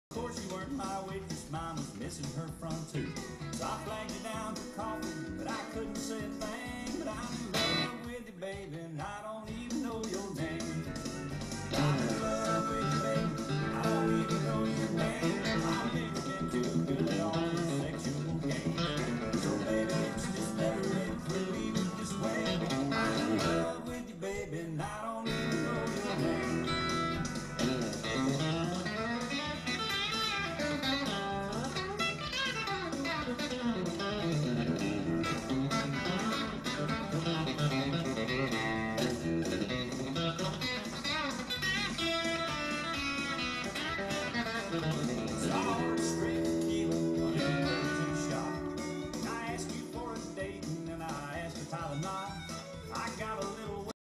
Of course you weren't my waitress, mine was missing her front tooth. So I flagged you down for coffee, but I couldn't say a thing. But I'm in love with you, baby, and I don't even know your name.